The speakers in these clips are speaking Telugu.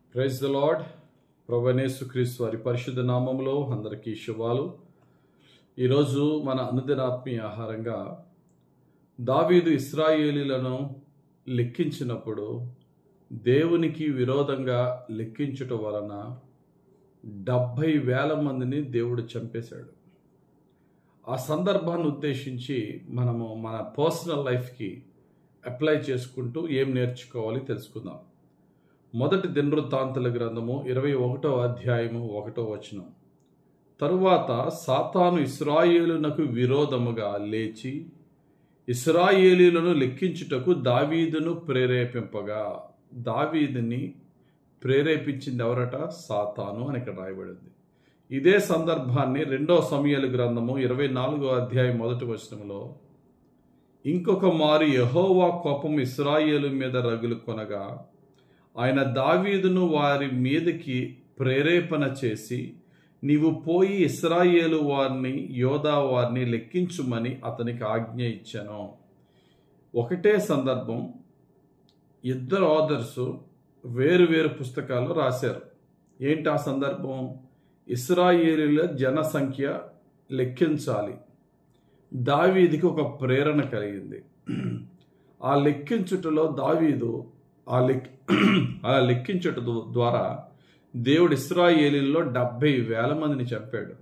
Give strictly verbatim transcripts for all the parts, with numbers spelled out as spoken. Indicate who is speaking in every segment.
Speaker 1: Praise the lord. ప్రభువైన యేసుక్రీస్తు వారి పరిశుద్ధ నామములో అందరికీ శుభాలు. ఈరోజు మన అనుదినాత్మీయ ఆహారంగా దావీదు ఇశ్రాయేలీలను లెక్కించినప్పుడు దేవునికి విరోధంగా లెక్కించుట వలన డెబ్భై వేల మందిని దేవుడు చంపేశాడు. ఆ సందర్భాన్ని ఉద్దేశించి మనము మన పర్సనల్ లైఫ్కి అప్లై చేసుకుంటూ ఏం నేర్చుకోవాలి తెలుసుకుందాం. మొదటి దినవృత్తాంతుల గ్రంథము ఇరవై ఒకటో అధ్యాయము ఒకటో వచనం. తరువాత సాతాను ఇశ్రాయేలునకు విరోధముగా లేచి ఇశ్రాయేలీలను లెక్కించుటకు దావీదును ప్రేరేపింపగా, దావీదుని ప్రేరేపించింది ఎవరట? సాతాను అని ఇక్కడ రాయబడింది. ఇదే సందర్భాన్ని రెండో సమూయేలు గ్రంథము ఇరవై నాలుగో అధ్యాయం మొదటి వచనంలో, ఇంకొక మారు యెహోవా కోపం ఇశ్రాయేలు మీద రగులు కొనగా ఆయన దావీదును వారి మీదకి ప్రేరేపణ చేసి, నీవు పోయి ఇశ్రాయేలు వారిని యోధా వారిని లెక్కించుమని అతనికి ఆజ్ఞ ఇచ్చాను. ఒకటే సందర్భం, ఇద్దరు ఆథర్సు వేరు వేరు పుస్తకాలు రాశారు. ఏంటి ఆ సందర్భం? ఇశ్రాయేలీల జనసంఖ్య లెక్కించాలి. దావీదుకి ఒక ప్రేరణ కలిగింది. ఆ లెక్కించుటలో దావీదు ఆ లెక్ ఆ లెక్కించుట ద్వారా దేవుడు ఇశ్రాయేలీల్లో డెబ్బై వేల మందిని చంపాడు.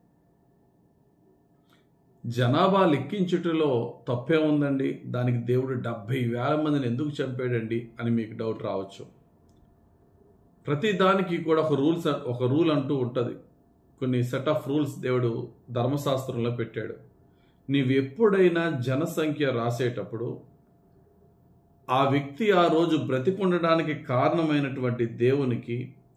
Speaker 1: జనాభా లెక్కించుటలో తప్పే ఉందండి, దానికి దేవుడు డెబ్బై వేల మందిని ఎందుకు చంపాడండి అని మీకు డౌట్ రావచ్చు. ప్రతి దానికి కూడా ఒక రూల్స్ ఒక రూల్ అంటూ ఉంటుంది. కొన్ని సెట్ ఆఫ్ రూల్స్ దేవుడు ధర్మశాస్త్రంలో పెట్టాడు. నీవు ఎప్పుడైనా జనసంఖ్య రాసేటప్పుడు ఆ వ్యక్తి ఆ రోజు బ్రతికుండడానికి కారణమైనటువంటి దేవునికి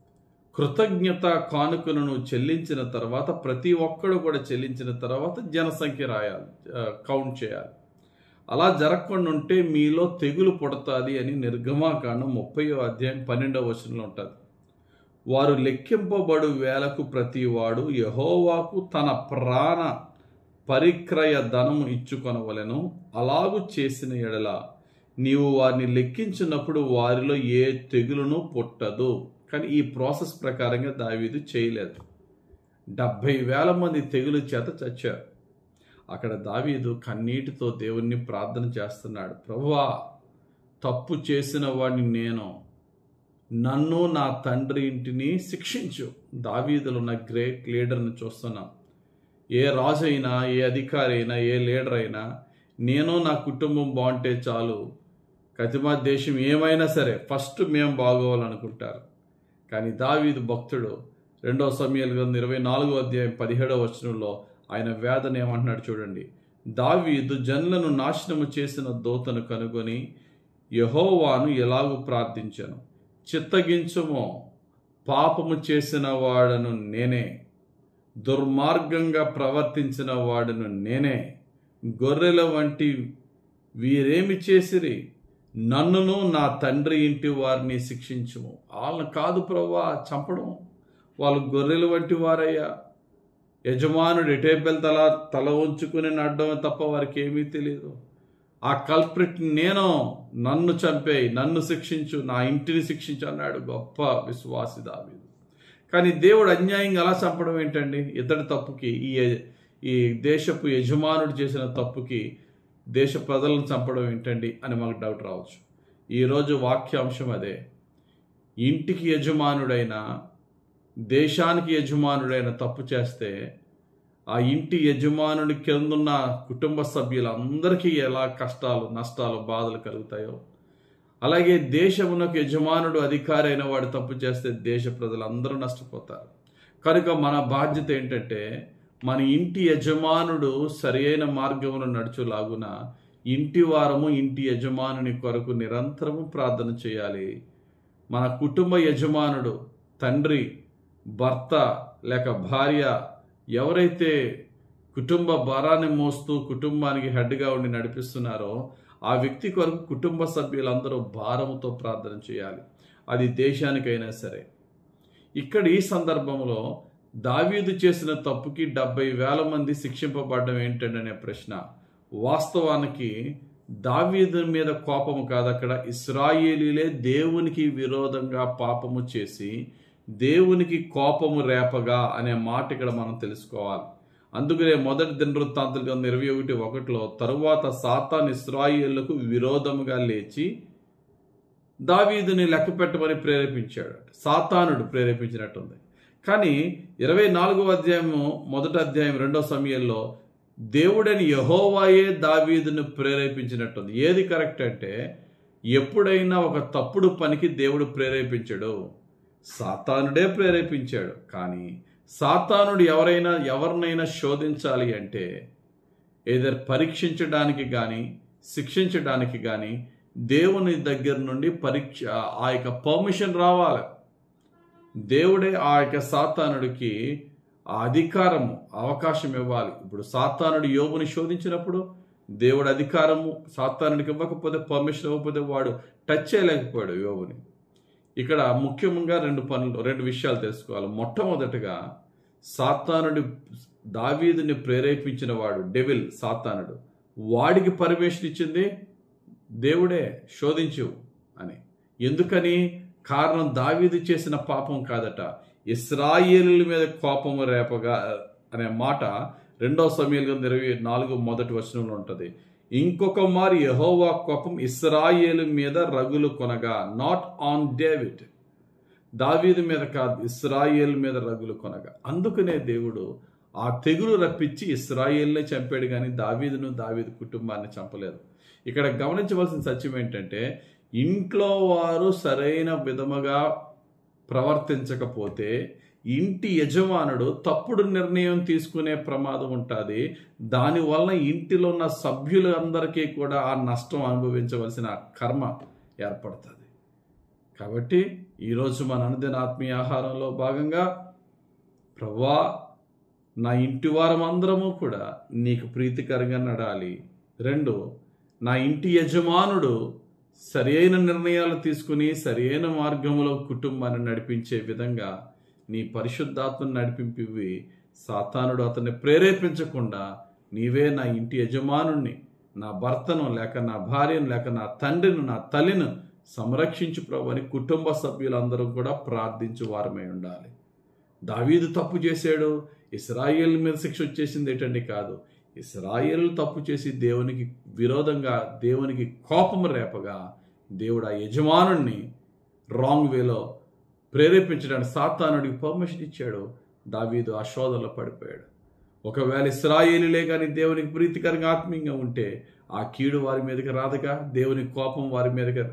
Speaker 1: కృతజ్ఞత కానుకలను చెల్లించిన తర్వాత, ప్రతి ఒక్కడు కూడా చెల్లించిన తర్వాత జనసంఖ్య రాయాలి, కౌంట్ చేయాలి. అలా జరగకుండా ఉంటే మీలో తెగులు పుడతాది అని నిర్గమాకాండం ముప్పయో అధ్యాయం పన్నెండవ వచనంలో ఉంటుంది. వారు లెక్కింపబడు వేలకు ప్రతివాడు యెహోవాకు తన ప్రాణ పరిక్రయ ధనము ఇచ్చుకొనవలెను. అలాగు చేసిన ఎడల నీవు వారిని లెక్కించినప్పుడు వారిలో ఏ తెగులును పుట్టదు. కానీ ఈ ప్రాసెస్ ప్రకారంగా దావీదు చేయలేదు. డెబ్బై వేల మంది తెగులు చేత చచ్చారు. అక్కడ దావీదు కన్నీటితో దేవుణ్ణి ప్రార్థన చేస్తున్నాడు. ప్రభువా, తప్పు చేసిన వాడిని నేను, నన్ను నా తండ్రి ఇంటిని శిక్షించు. దావీదులో ఉన్న గ్రేట్ లీడర్ని చూస్తున్నాం. ఏ రాజు అయినా, ఏ అధికారి అయినా, ఏ లీడర్ అయినా నేను నా కుటుంబం బాగుంటే చాలు, కతిమా దేశం ఏమైనా సరే ఫస్ట్ మేము బాగోవాలనుకుంటారు. కానీ దావీదు భక్తుడు రెండో సమూయేలు గ్రంథం ఇరవై నాలుగో అధ్యాయం పదిహేడవ వచనంలో ఆయన వేదన ఏమంటున్నాడు చూడండి. దావీదు జనులను నాశనము చేసిన దూతను కనుగొని యెహోవాను ఎలాగూ ప్రార్థించాను. చిత్తగించుమో, పాపము చేసిన వాడను నేనే, దుర్మార్గంగా ప్రవర్తించిన వాడును నేనే. గొర్రెల వంటి వీరేమి చేసిరి, నన్నును నా తండ్రి ఇంటి వారిని శిక్షించుము. వాళ్ళని కాదు ప్రభువా చంపడం, వాళ్ళు గొర్రెల వంటి వారయ్యా. యజమానుడు ఎటేబెల్ తల తల ఉంచుకుని నడడం తప్ప వారికి ఏమీ తెలియదు. ఆ కల్ప్రిట్ నేను, నన్ను చంపేయి, నన్ను శిక్షించు, నా ఇంటిని శిక్షించు అన్నాడు గొప్ప విశ్వాసి దావీదు. కానీ దేవుడు అన్యాయంగా అలా చంపడం ఏంటండి? ఇతడి తప్పుకి, ఈ ఈ దేశపు యజమానుడు చేసిన తప్పుకి దేశ ప్రజలను చంపడం ఏంటండి అని మాకు డౌట్ రావచ్చు. ఈరోజు వాక్యాంశం అదే. ఇంటికి యజమానుడైన, దేశానికి యజమానుడైన తప్పు చేస్తే ఆ ఇంటి యజమానుడి కిందున్న కుటుంబ సభ్యులందరికీ ఎలా కష్టాలు, నష్టాలు, బాధలు కలుగుతాయో, అలాగే దేశమునకు యజమానుడు అధికారి అయిన వాడు తప్పు చేస్తే దేశ ప్రజలందరూ నష్టపోతారు. కనుక మన బాధ్యత ఏంటంటే, మన ఇంటి యజమానుడు సరి అయిన మార్గమును నడుచులాగున ఇంటి వారము ఇంటి యజమానుని కొరకు నిరంతరము ప్రార్థన చేయాలి. మన కుటుంబ యజమానుడు, తండ్రి, భర్త లేక భార్య ఎవరైతే కుటుంబ భారాన్ని మోస్తూ కుటుంబానికి హెడ్గా ఉండి నడిపిస్తున్నారో ఆ వ్యక్తి కొరకు కుటుంబ సభ్యులందరూ భారముతో ప్రార్థన చేయాలి. అది దేశానికైనా సరే. ఇక్కడ ఈ సందర్భంలో దావీదు చేసిన తప్పుకి డెబ్బై వేల మంది శిక్షింపబడడం ఏంటంటే ప్రశ్న. వాస్తవానికి దావీదు మీద కోపము కాదు, అక్కడ ఇశ్రాయేలీలే దేవునికి విరోధంగా పాపము చేసి దేవునికి కోపము రేపగా అనే మాట ఇక్కడ మనం తెలుసుకోవాలి. అందుకనే మొదటి దినవృత్తాంతాల గ్రంథం ఇరవై ఒకటి ఒకటిలో తరువాత సాతాను ఇశ్రాయేలుకు విరోధముగా లేచి దావీదుని లెక్క పెట్టమని ప్రేరేపించాడు. సాతానుడు ప్రేరేపించినట్టుంది. కానీ ఇరవై నాలుగవ అధ్యాయము మొదటి అధ్యాయం రెండో సమయంలో దేవుడని యెహోవాయే దావీదును ప్రేరేపించినట్టుంది. ఏది కరెక్ట్ అంటే, ఎప్పుడైనా ఒక తప్పుడు పనికి దేవుడు ప్రేరేపించాడు, సాతానుడే ప్రేరేపించాడు. కానీ సాతానుడు ఎవరైనా ఎవరినైనా శోధించాలి అంటే ఏదర్ పరీక్షించడానికి కానీ శిక్షించడానికి కానీ దేవుని దగ్గర నుండి పరీక్ష ఆ యొక్క పర్మిషన్ రావాలి. దేవుడే ఆ యొక్క సాతానుడికి ఆ అధికారము అవకాశం ఇవ్వాలి. ఇప్పుడు సాతానుడు యోబుని శోధించినప్పుడు దేవుడు అధికారము సాతానుడికి ఇవ్వకపోతే, పర్మిషన్ ఇవ్వకపోతే వాడు టచ్ చేయలేకపోయాడు యోబుని. ఇక్కడ ముఖ్యంగా రెండు పనులు రెండు విషయాలు తెలుసుకోవాలి. మొట్టమొదటిగా సాతానుడి దావీదుని ప్రేరేపించిన వాడు డెవిల్ సాతానుడు, వాడికి పర్మిషన్ ఇచ్చింది దేవుడే శోధించు అని. ఎందుకని? కారణం దావీదు చేసిన పాపం కాదట, ఇశ్రాయేలుల మీద కోపము రేపగా అనే మాట రెండవ సమూయేలు గ్రంథం ఇరవై నాలుగు మొదటి వచనంలో ఉంటుంది. ఇంకొక మారి యెహోవా కోపం ఇశ్రాయేలు మీద రగులు కొనగా, నాట్ ఆన్ డేవిడ్, దావీదు మీద కాదు, ఇశ్రాయేలు మీద రగులు కొనగా. అందుకనే దేవుడు ఆ తెగులు రప్పించి ఇశ్రాయేలునే చంపాడు, కానీ దావీదును దావీదు కుటుంబాన్ని చంపలేదు. ఇక్కడ గమనించవలసిన సత్యం ఏంటంటే, ఇంట్లో వారు సరైన విధముగా ప్రవర్తించకపోతే ఇంటి యజమానుడు తప్పుడు నిర్ణయం తీసుకునే ప్రమాదం ఉంటుంది. దానివల్ల ఇంటిలో ఉన్న సభ్యులందరికీ కూడా ఆ నష్టం అనుభవించవలసిన కర్మ ఏర్పడుతుంది. కాబట్టి ఈరోజు మన అనుదిన ఆత్మీయ ఆహారంలో భాగంగా, ప్రభువా నా ఇంటి వారమందరము కూడా నీకు ప్రీతికరంగా నడాలి. రెండు, నా ఇంటి యజమానుడు సరైన నిర్ణయాలు తీసుకుని సరైన మార్గంలో కుటుంబాన్ని నడిపించే విధంగా నీ పరిశుద్ధాత్మను నడిపింపివి, సాతానుడు అతన్ని ప్రేరేపించకుండా నీవే నా ఇంటి యజమానుణ్ణి, నా భర్తను లేక నా భార్యను లేక నా తండ్రిని నా తల్లిని సంరక్షించు ప్రభు అని కుటుంబ సభ్యులందరూ కూడా ప్రార్థించు వారమై ఉండాలి. దావీదు తప్పు చేశాడు, ఇశ్రాయేలు మీద శిక్ష వచ్చేసింది ఏంటండి? కాదు, ఇశ్రాయేలు తప్పు చేసి దేవునికి విరోధంగా దేవునికి కోపము రేపగా దేవుడు ఆ యజమానుణ్ణి రాంగ్ వేలో ప్రేరేపించడానికి సాతానుడికి పర్మిషన్ ఇచ్చాడు. దావీదు ఆ శోధనలో పడిపోయాడు. ఒకవేళ ఇశ్రాయేలులే కానీ దేవునికి ప్రీతికరంగా ఆత్మీయంగా ఉంటే ఆ కీడు వారి మీదకి రాదుగా, దేవుని కోపం వారి మీదకి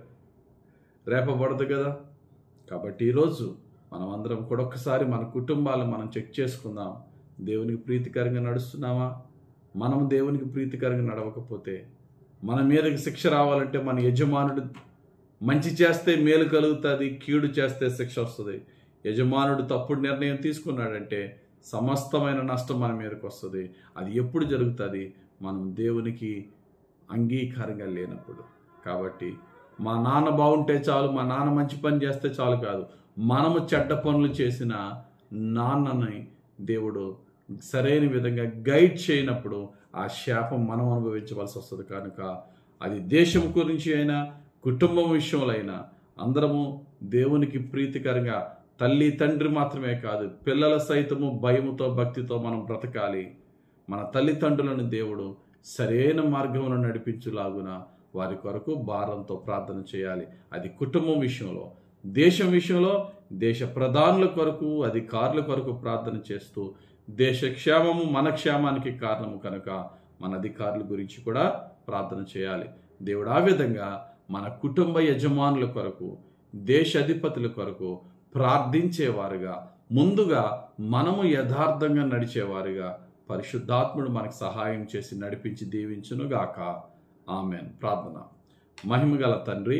Speaker 1: రేపబడదు కదా. కాబట్టి ఈరోజు మనం అందరం కూడా ఒక్కసారి మన కుటుంబాలను మనం చెక్ చేసుకుందాం. దేవునికి ప్రీతికరంగా నడుస్తున్నామా? మనం దేవునికి ప్రీతికరంగా నడవకపోతే మన మీదకి శిక్ష రావాలంటే మన యజమానుడు మంచి చేస్తే మేలు కలుగుతుంది, కీడు చేస్తే శిక్ష వస్తుంది. యజమానుడు తప్పుడు నిర్ణయం తీసుకున్నాడంటే సమస్తమైన నష్టం మన మీదకి వస్తుంది. అది ఎప్పుడు జరుగుతుంది? మనం దేవునికి అంగీకారంగా లేనప్పుడు. కాబట్టి మా నాన్న బాగుంటే చాలు, మా నాన్న మంచి పని చేస్తే చాలు కాదు, మనము చెడ్డ పనులు చేసిన నాన్నని దేవుడు సరైన విధంగా గైడ్ చేయనప్పుడు ఆ శాపం మనం అనుభవించవలసి వస్తుంది. కనుక అది దేశం గురించి అయినా కుటుంబం విషయంలో అయినా అందరము దేవునికి ప్రీతికరంగా, తల్లి తండ్రి మాత్రమే కాదు పిల్లల సైతము భయముతో భక్తితో మనం బ్రతకాలి. మన తల్లిదండ్రులను దేవుడు సరైన మార్గంలో నడిపించులాగున వారి కొరకు భారంతో ప్రార్థన చేయాలి. అది కుటుంబం విషయంలో. దేశం విషయంలో దేశ ప్రధానుల కొరకు అధికారుల కొరకు ప్రార్థన చేస్తూ, దేశ క్షేమము మన క్షేమానికి కారణము కనుక మన అధికారుల గురించి కూడా ప్రార్థన చేయాలి. దేవుడు ఆ విధంగా మన కుటుంబ యజమానుల కొరకు, దేశ అధిపతుల కొరకు ప్రార్థించేవారుగా, ముందుగా మనము యథార్థంగా నడిచేవారుగా పరిశుద్ధాత్ముడు మనకు సహాయం చేసి నడిపించి దీవించునుగాక. ఆమెన్. ప్రార్థన. మహిమగల తండ్రి,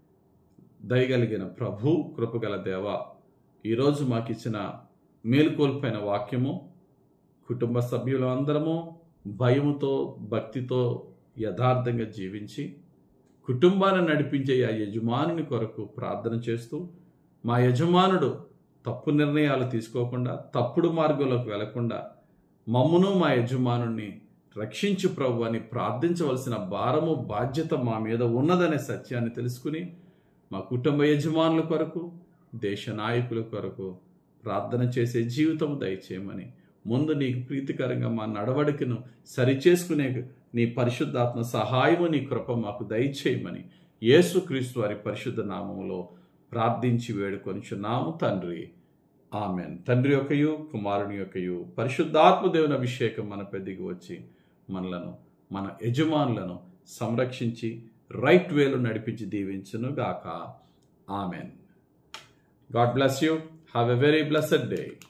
Speaker 1: దయగలిగిన ప్రభు, కృపగల దేవ, ఈరోజు మాకు ఇచ్చిన మేలుకొల్పైన వాక్యము, కుటుంబ సభ్యులు అందరము భయముతో భక్తితో యథార్థంగా జీవించి కుటుంబాన్ని నడిపించే ఆ యజమానుని కొరకు ప్రార్థన చేస్తూ, మా యజమానుడు తప్పు నిర్ణయాలు తీసుకోకుండా తప్పుడు మార్గంలోకి వెళ్లకుండా మమ్మును మా యజమానుని రక్షించు ప్రభు అని ప్రార్థించవలసిన భారము బాధ్యత మా మీద ఉన్నదనే సత్యాన్ని తెలుసుకుని మా కుటుంబ యజమానుల కొరకు, దేశ నాయకుల కొరకు ప్రార్థన చేసే జీవితం దయచేయమని, ముందు నీకు ప్రీతికరంగా మా నడవడికను సరిచేసుకునే నీ పరిశుద్ధాత్మ సహాయము, నీ కృప మాకు దయచేయమని యేసుక్రీస్తు వారి పరిశుద్ధ నామములో ప్రార్థించి వేడుకొనుచున్నాము తండ్రి. ఆమెన్. తండ్రి యొక్కయు, కుమారుని యొక్కయు, పరిశుద్ధాత్మ దేవుని అభిషేకం మన పెద్దకి వచ్చి మనలను, మన యజమానులను సంరక్షించి రైట్ వేలో నడిపించి దీవించును గాక. Amen. God bless you. Have a very blessed day.